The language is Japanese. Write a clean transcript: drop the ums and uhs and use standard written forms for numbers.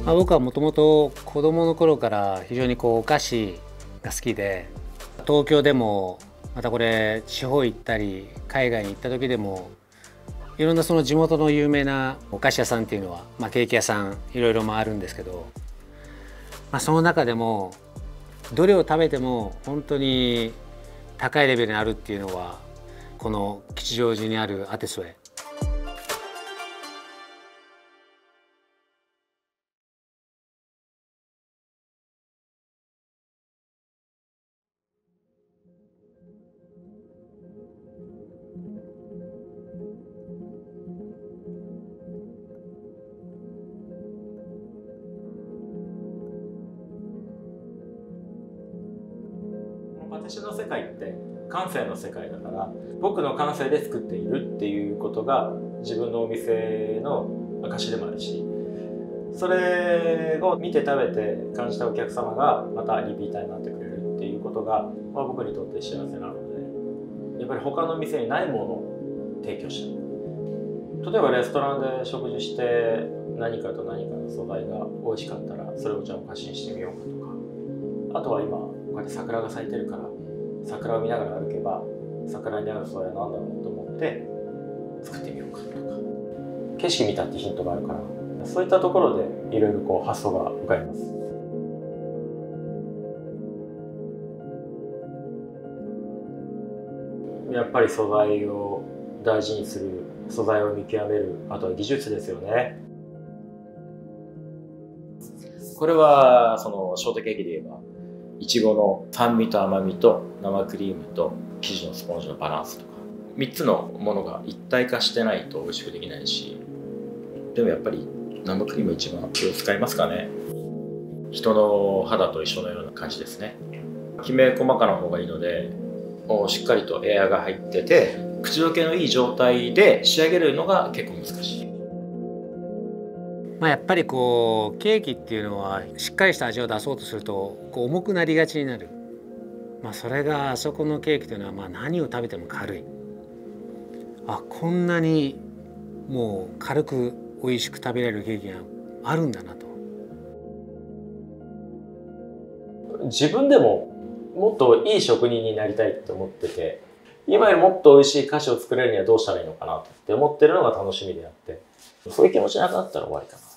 僕はもともと子供の頃から非常にお菓子が好きで、東京でもまたこれ地方行ったり海外に行った時でもいろんなその地元の有名なお菓子屋さんっていうのは、ケーキ屋さんいろいろ回るんですけど、その中でもどれを食べても本当に高いレベルにあるっていうのはこの吉祥寺にあるアテソエ。 パティシエの世界って感性の世界だから、僕の感性で作っているっていうことが自分のお店の証でもあるし、それを見て食べて感じたお客様がまたリピーターになってくれるっていうことが、僕にとって幸せなので、やっぱり他の店にないものを提供したい。例えばレストランで食事して何かと何かの素材が美味しかったらそれをじゃあお菓子にしてみようかとか、あとは今こうやって桜が咲いてるから桜を見ながら歩けば桜に合う素材は何だろうと思って作ってみようかとか、景色見たってヒントがあるから、そういったところでいろいろ発想が浮かびます。やっぱり素材を大事にする、素材を見極める、あとは技術ですよね。これはそのショートケーキで言えばいちごの酸味と甘みと生クリームと生地のスポンジのバランスとか3つのものが一体化してないと美味しくできないし、でもやっぱり生クリーム一番気を使いますかね。人の肌と一緒のような感じですね。きめ細かな方がいいので、もうしっかりとエアが入ってて口どけのいい状態で仕上げるのが結構難しい。 やっぱりケーキっていうのはしっかりした味を出そうとすると重くなりがちになる。それがあそこのケーキというのは何を食べても軽い。こんなにもう軽く美味しく食べられるケーキがあるんだなと。 自分でももっといい職人になりたいって思ってて、今よりもっと美味しい菓子を作れるにはどうしたらいいのかなって思ってるのが楽しみであって、そういう気持ちなくなったら終わりかな。